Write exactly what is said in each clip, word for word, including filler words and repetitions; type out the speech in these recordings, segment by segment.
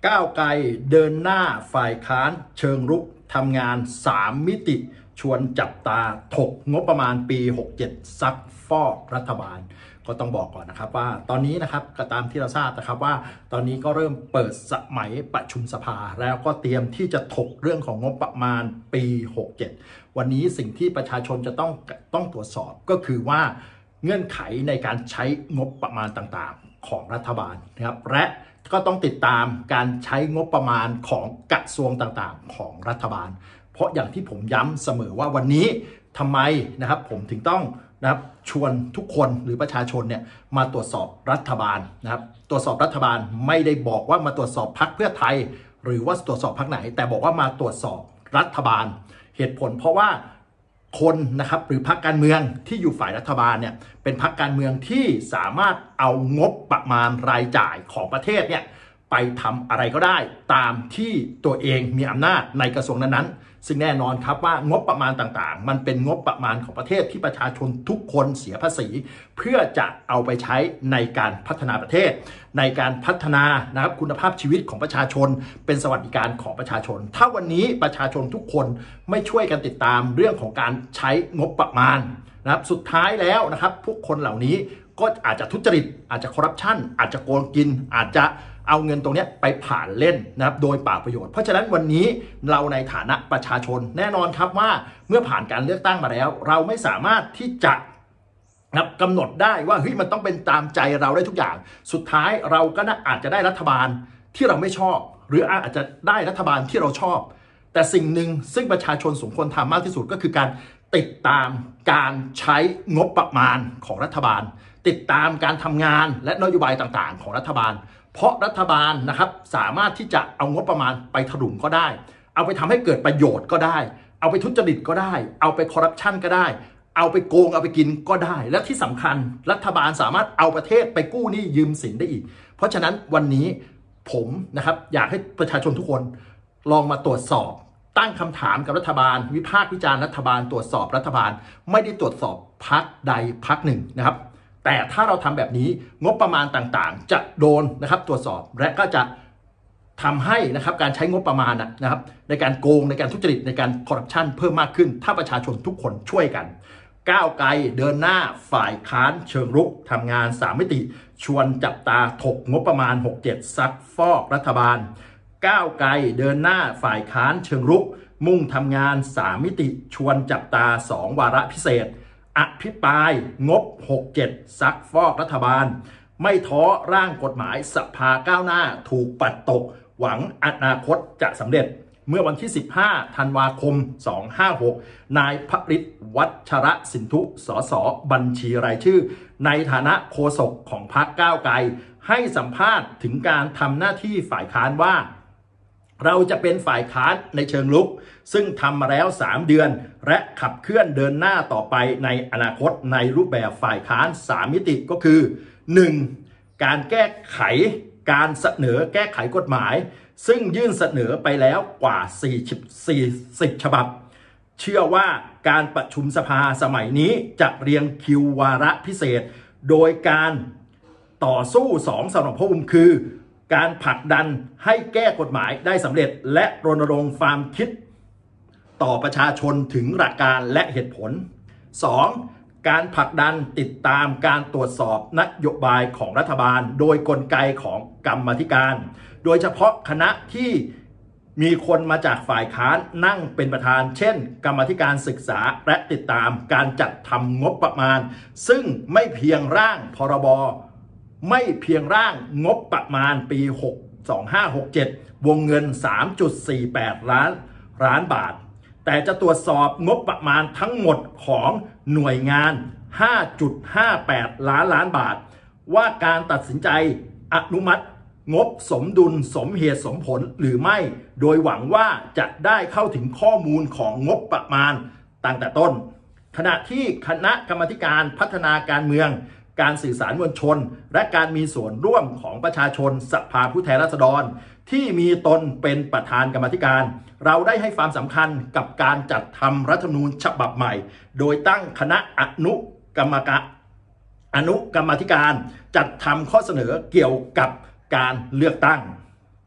ก้าวไกลเดินหน้าฝ่ายค้านเชิงรุกทำงานสามมิติชวนจับตาถกงบประมาณปีหกเจ็ดซักฟอกรัฐบาลก็ต้องบอกก่อนนะครับว่าตอนนี้นะครับก็ตามที่เราทราบนะครับว่าตอนนี้ก็เริ่มเปิดสมัยประชุมสภาแล้วก็เตรียมที่จะถกเรื่องของงบประมาณปีหกเจ็ดวันนี้สิ่งที่ประชาชนจะต้องต้องตรวจสอบก็คือว่าเงื่อนไขในการใช้งบประมาณต่างๆของรัฐบาลนะครับและก็ต้องติดตามการใช้งบประมาณของกระทรวงต่างๆของรัฐบาลเพราะอย่างที่ผมย้ำเสมอว่าวันนี้ทำไมนะครับผมถึงต้องนะครับชวนทุกคนหรือประชาชนเนี่ยมาตรวจสอบรัฐบาลนะครับตรวจสอบรัฐบาลไม่ได้บอกว่ามาตรวจสอบพรรคเพื่อไทยหรือว่าตรวจสอบพรรคไหนแต่บอกว่ามาตรวจสอบรัฐบาลเหตุผลเพราะว่าคนนะครับหรือพรรคการเมืองที่อยู่ฝ่ายรัฐบาลเนี่ยเป็นพรรคการเมืองที่สามารถเอางบประมาณรายจ่ายของประเทศเนี่ยไปทำอะไรก็ได้ตามที่ตัวเองมีอำนาจในกระทรวงนั้นๆซึ่งแน่นอนครับว่างบประมาณต่างๆมันเป็นงบประมาณของประเทศที่ประชาชนทุกคนเสียภาษีเพื่อจะเอาไปใช้ในการพัฒนาประเทศในการพัฒนานะครับคุณภาพชีวิตของประชาชนเป็นสวัสดิการของประชาชนถ้าวันนี้ประชาชนทุกคนไม่ช่วยกันติดตามเรื่องของการใช้งบประมาณนะครับสุดท้ายแล้วนะครับพวกคนเหล่านี้ก็อาจจะทุจริตอาจจะคอร์รัปชันอาจจะโกงกินอาจจะเอาเงินตรงนี้ไปผ่านเล่นนะครับโดยเปล่าประโยชน์เพราะฉะนั้นวันนี้เราในฐานะประชาชนแน่นอนครับว่าเมื่อผ่านการเลือกตั้งมาแล้วเราไม่สามารถที่จะนะครับกำหนดได้ว่าเฮ้ยมันต้องเป็นตามใจเราได้ทุกอย่างสุดท้ายเราก็น่าอาจจะได้รัฐบาลที่เราไม่ชอบหรืออาจจะได้รัฐบาลที่เราชอบแต่สิ่งหนึ่งซึ่งประชาชนสมควรทำมากที่สุดก็คือการติดตามการใช้งบประมาณของรัฐบาลติดตามการทำงานและนโยบายต่างๆของรัฐบาลเพราะรัฐบาลนะครับสามารถที่จะเอางบประมาณไปถลุงก็ได้เอาไปทำให้เกิดประโยชน์ก็ได้เอาไปทุจริตก็ได้เอาไปคอร์รัปชันก็ได้เอาไปโกงเอาไปกินก็ได้และที่สำคัญรัฐบาลสามารถเอาประเทศไปกู้หนี้ยืมสินได้อีกเพราะฉะนั้นวันนี้ผมนะครับอยากให้ประชาชนทุกคนลองมาตรวจสอบตั้งคำถามกับรัฐบาลวิพากษ์วิจารณ์รัฐบาลตรวจสอบรัฐบาลไม่ได้ตรวจสอบพรรคใดพรรคหนึ่งนะครับแต่ถ้าเราทำแบบนี้งบประมาณต่างๆจะโดนนะครับตรวจสอบและก็จะทำให้นะครับการใช้งบประมาณนะครับในการโกงในการทุจริตในการคอร์รัปชันเพิ่มมากขึ้นถ้าประชาชนทุกคนช่วยกันก้าวไกลเดินหน้าฝ่ายค้านเชิงรุกทำงานสามมิติชวนจับตาถกงบประมาณหกเจ็ดซักฟอกรัฐบาลก้าวไกลเดินหน้าฝ่ายค้านเชิงรุกมุ่งทำงานสามมิติชวนจับตาสองวาระพิเศษอภิปรายงบหกเจ็ดซักฟอกรัฐบาลไม่ท้อร่างกฎหมายสภาก้าวหน้าถูกปัดตกหวังอนาคตจะสำเร็จเมื่อวันที่สิบห้าธันวาคมสองพันห้าร้อยหกนายพฤทธิ์วัชรสินธุสสบัญชีรายชื่อในฐานะโฆษกของพรรคก้าวไกลให้สัมภาษณ์ถึงการทำหน้าที่ฝ่ายค้านว่าเราจะเป็นฝ่ายค้านในเชิงลุกซึ่งทำมาแล้วสามเดือนและขับเคลื่อนเดินหน้าต่อไปในอนาคตในรูปแบบฝ่ายค้านสามมิติก็คือ หนึ่ง. การแก้ไขการเสนอแก้ไขกฎหมายซึ่งยื่นเสนอไปแล้วกว่าสี่สิบฉบับเชื่อว่าการประชุมสภาสมัยนี้จะเรียงคิววาระพิเศษโดยการต่อสู้สองสมรภูมิคือการผลักดันให้แก้กฎหมายได้สำเร็จและรณรงค์ความคิดต่อประชาชนถึงหลักการและเหตุผล สอง. การผลักดันติดตามการตรวจสอบนโยบายของรัฐบาลโดยกลไกของกรรมาธิการโดยเฉพาะคณะที่มีคนมาจากฝ่ายค้านนั่งเป็นประธานเช่นกรรมาธิการศึกษาและติดตามการจัดทำงบประมาณซึ่งไม่เพียงร่างพรบไม่เพียงร่างงบประมาณปีสองพันห้าร้อยหกสิบเจ็ดวงเงิน สามจุดสี่แปด ล้านล้านบาทแต่จะตรวจสอบงบประมาณทั้งหมดของหน่วยงาน ห้าจุดห้าแปด ล้านล้านบาทว่าการตัดสินใจอนุมัติงบสมดุลสมเหตุสมผลหรือไม่โดยหวังว่าจะได้เข้าถึงข้อมูลของงบประมาณตั้งแต่ต้นขณะที่คณะกรรมาธิการพัฒนาการเมืองการสื่อสารมวลชนและการมีส่วนร่วมของประชาชนสภาผู้แทนราษฎรที่มีตนเป็นประธานกรรมาธิการเราได้ให้ความสำคัญกับการจัดทำรัฐธรรมนูญฉบับใหม่โดยตั้งคณะอนุกรรมการอนุกรรมาธิการจัดทำข้อเสนอเกี่ยวกับการเลือกตั้ง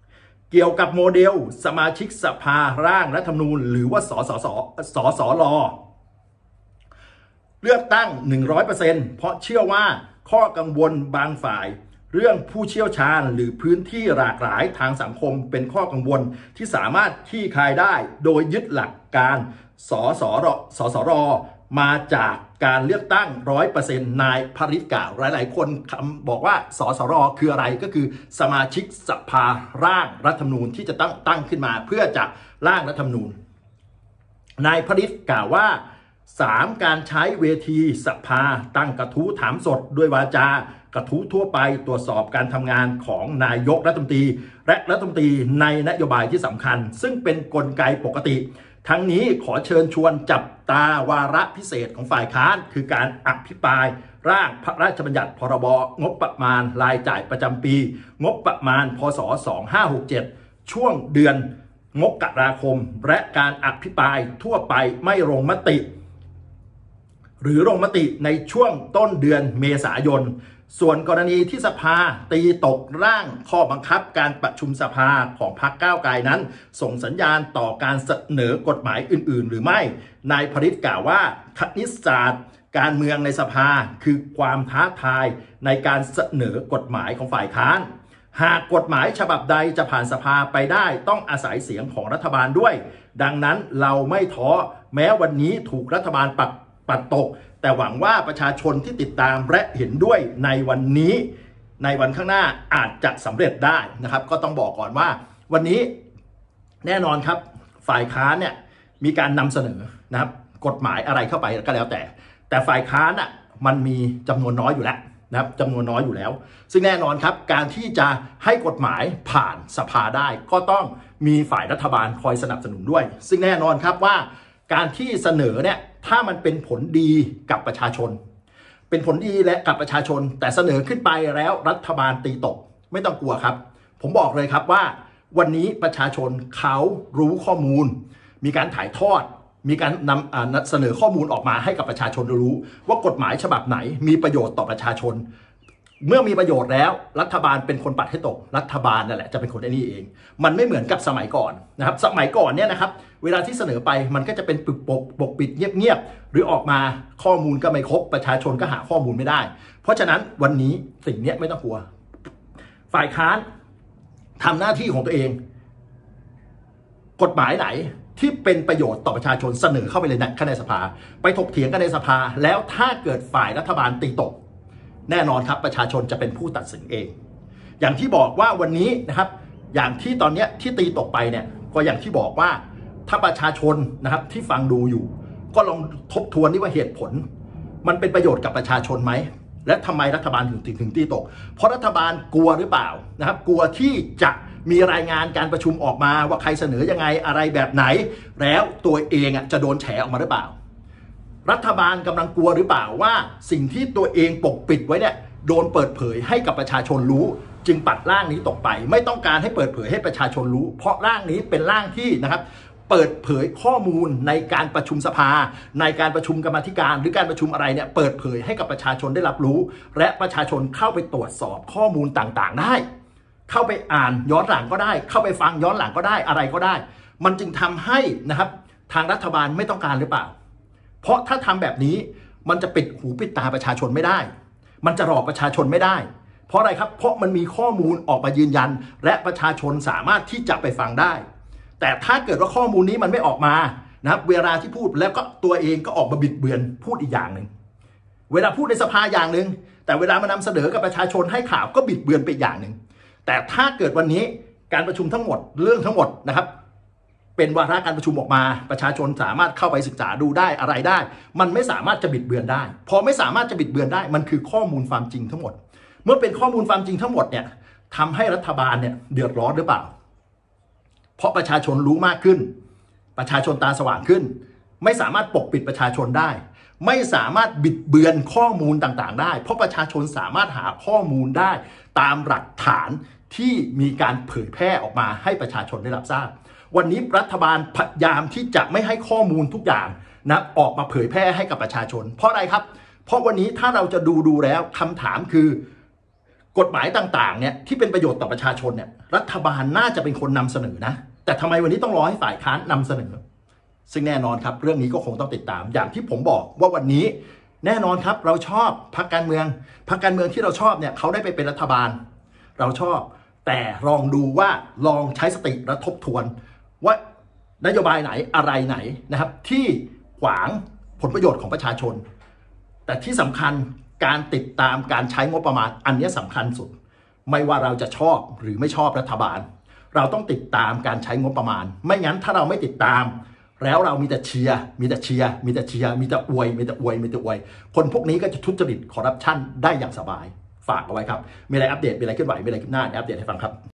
เกี่ยวกับโมเดลสมาชิกสภาร่างรัฐธรรมนูญหรือว่าสสสสสลเลือกตั้ง หนึ่งร้อยเปอร์เซ็นต์ เพราะเชื่อว่าข้อกังวลบางฝ่ายเรื่องผู้เชี่ยวชาญหรือพื้นที่หลากหลายทางสังคมเป็นข้อกังวลที่สามารถคลี่คลายได้โดยยึดหลักการสสรสสรมาจากการเลือกตั้ง ร้อยเปอร์เซ็นต์ นายพริตกล่าวหลายๆคนคำบอกว่าสสรคืออะไรก็คือสมาชิกสภาร่างรัฐธรรมนูญที่จะตั้งตั้งขึ้นมาเพื่อจะร่างรัฐธรรมนูญนายพริตกล่าวว่าสามการใช้เวทีสภาตั้งกระทู้ถามสดด้วยวาจากระทู้ทั่วไปตรวจสอบการทำงานของนายกรัฐมนตรีและรัฐมนตรีในนโยบายที่สำคัญซึ่งเป็นกลไกปกติทั้งนี้ขอเชิญชวนจับตาวาระพิเศษของฝ่ายค้านคือการอภิปรายร่างพระราชบัญญัติพรบงบประมาณรายจ่ายประจำปีงบประมาณพศสองพันห้าร้อยหกสิบเจ็ดช่วงเดือนมกราคมและการอภิปรายทั่วไปไม่ลงมติหรือลงมติในช่วงต้นเดือนเมษายนส่วนกรณีที่สภาตีตกร่างข้อบังคับการประชุมสภาของพรรคก้าวไกลนั้นส่งสัญญาณต่อการเสนอกฎหมายอื่นๆหรือไม่นายพริตกล่าวว่าคณิตศาสตร์การเมืองในสภาคือความท้าทายในการเสนอกฎหมายของฝ่ายค้านหากกฎหมายฉบับใดจะผ่านสภาไปได้ต้องอาศัยเสียงของรัฐบาลด้วยดังนั้นเราไม่ท้อแม้วันนี้ถูกรัฐบาลปัดปัดตกแต่หวังว่าประชาชนที่ติดตามและเห็นด้วยในวันนี้ในวันข้างหน้าอาจจะสำเร็จได้นะครับก็ต้องบอกก่อนว่าวันนี้แน่นอนครับฝ่ายค้านเนี่ยมีการนำเสนอนะครับกฎหมายอะไรเข้าไปก็แล้วแต่แต่ฝ่ายค้านอ่ะมันมีจำนวนน้อยอยู่แล้วนะครับจำนวนน้อยอยู่แล้วซึ่งแน่นอนครับการที่จะให้กฎหมายผ่านสภาได้ก็ต้องมีฝ่ายรัฐบาลคอยสนับสนุนด้วยซึ่งแน่นอนครับว่าการที่เสนอเนี่ยถ้ามันเป็นผลดีกับประชาชนเป็นผลดีและกับประชาชนแต่เสนอขึ้นไปแล้วรัฐบาลตีตกไม่ต้องกลัวครับผมบอกเลยครับว่าวันนี้ประชาชนเขารู้ข้อมูลมีการถ่ายทอดมีการนำเสนอข้อมูลออกมาให้กับประชาชนรู้ว่ากฎหมายฉบับไหนมีประโยชน์ต่อประชาชนเมื่อมีประโยชน์แล้วรัฐบาลเป็นคนปัดให้ตกรัฐบาลนั่นแหละจะเป็นคนไอ้นี่เองมันไม่เหมือนกับสมัยก่อนนะครับสมัยก่อนเนี่ยนะครับเวลาที่เสนอไปมันก็จะเป็นปึกปกปกปิดเงียบๆหรือออกมาข้อมูลก็ไม่ครบประชาชนก็หาข้อมูลไม่ได้เพราะฉะนั้นวันนี้สิ่งนี้ไม่ต้องกลัวฝ่ายค้านทำหน้าที่ของตัวเองกฎหมายไหนที่เป็นประโยชน์ต่อประชาชนเสนอเข้าไปเลยนะข้างในสภาไปถกเถียงกันในสภาแล้วถ้าเกิดฝ่ายรัฐบาลตีตกแน่นอนครับประชาชนจะเป็นผู้ตัดสินเองอย่างที่บอกว่าวันนี้นะครับอย่างที่ตอนนี้ที่ตีตกไปเนี่ยก็อย่างที่บอกว่าถ้าประชาชนนะครับที่ฟังดูอยู่ก็ลองทบทวนนี่ว่าเหตุผลมันเป็นประโยชน์กับประชาชนไหมและทำไมรัฐบาลถึงถึงตีตกเพราะรัฐบาลกลัวหรือเปล่านะครับกลัวที่จะมีรายงานการประชุมออกมาว่าใครเสนอยังไงอะไรแบบไหนแล้วตัวเองอ่ะจะโดนแฉออกมาหรือเปล่ารัฐบาลกำลังกลัวหรือเปล่าว่าสิ่งที่ตัวเองปกปิดไว้เนี่ยโดนเปิดเผยให้กับประชาชนรู้จึงปัดร่างนี้ตกไปไม่ต้องการให้เปิดเผยให้ประชาชนรู้เพราะร่างนี้เป็นร่างที่นะครับเปิดเผยข้อมูลในการประชุมสภาในการประชุมกรรมาธิการหรือการประชุมอะไรเนี่ยเปิดเผยให้กับประชาชนได้รับรู้และประชาชนเข้าไปตรวจสอบข้อมูลต่างๆได้เข้าไปอ่านย้อนหลังก็ได้เข้าไปฟังย้อนหลังก็ได้อะไรก็ได้มันจึงทำให้นะครับทางรัฐบาลไม่ต้องการหรือเปล่าเพราะถ้าทำแบบนี้มันจะปิดหูปิดตาประชาชนไม่ได้มันจะหลอกประชาชนไม่ได้เพราะอะไรครับเพราะมันมีข้อมูลออกมายืนยันและประชาชนสามารถที่จะไปฟังได้แต่ถ้าเกิดว่าข้อมูลนี้มันไม่ออกมานะครับเวลาที่พูดแล้วก็ตัวเองก็ออกมาบิดเบือนพูดอีกอย่างหนึ่งเวลาพูดในสภาอย่างหนึ่งแต่เวลามานำเสนอกับประชาชนให้ข่าวก็บิดเบือนไปอย่างหนึ่งแต่ถ้าเกิดวันนี้การประชุมทั้งหมดเรื่องทั้งหมดนะครับเป็นวาระการประชุมออกมาประชาชนสามารถเข้าไปศึกษาดูได้อะไรได้มันไม่สามารถจะบิดเบือนได้พอไม่สามารถจะบิดเบือนได้มันคือข้อมูลความจริงทั้งหมดเมื่อเป็นข้อมูลความจริงทั้งหมดเนี่ยทำให้รัฐบาลเนี่ยเดือดร้อนหรือเปล่าเพราะประชาชนรู้มากขึ้นประชาชนตาสว่างขึ้นไม่สามารถปกปิดประชาชนได้ไม่สามารถบิดเบือนข้อมูลต่างๆได้เพราะประชาชนสามารถหาข้อมูลได้ตามหลักฐานที่มีการเผยแพร่ออกมาให้ประชาชนได้รับทราบวันนี้รัฐบาลพยายามที่จะไม่ให้ข้อมูลทุกอย่างนะออกมาเผยแพร่ให้กับประชาชนเพราะอะไรครับเพราะวันนี้ถ้าเราจะดูดูแล้วคำถามคือกฎหมายต่างๆเนี่ยที่เป็นประโยชน์ต่อประชาชนเนี่ยรัฐบาลน่าจะเป็นคนนำเสนอนะแต่ทำไมวันนี้ต้องรอให้ฝ่ายค้านนำเสนอซึ่งแน่นอนครับเรื่องนี้ก็คงต้องติดตามอย่างที่ผมบอกว่าวันนี้แน่นอนครับเราชอบพรรคการเมืองพรรคการเมืองที่เราชอบเนี่ยเขาได้ไปเป็นรัฐบาลเราชอบแต่ลองดูว่าลองใช้สติและทบทวนว่านโยบายไหนอะไรไหนนะครับที่ขวางผลประโยชน์ของประชาชนแต่ที่สำคัญการติดตามการใช้งบประมาณอันนี้สำคัญสุดไม่ว่าเราจะชอบหรือไม่ชอบรัฐบาลเราต้องติดตามการใช้งบประมาณไม่งั้นถ้าเราไม่ติดตามแล้วเรามีแต่เชียร์มีแต่เชียร์มีแต่เชียร์มีแต่อวยมีแต่อวยมีแต่อวยคนพวกนี้ก็จะทุจริตคอร์รัปชันได้อย่างสบายฝากเอาไว้ครับมีอะไรอัปเดตมีอะไรเคลื่อนไหวมีอะไรขึ้นหน้าอัปเดตให้ฟังครับ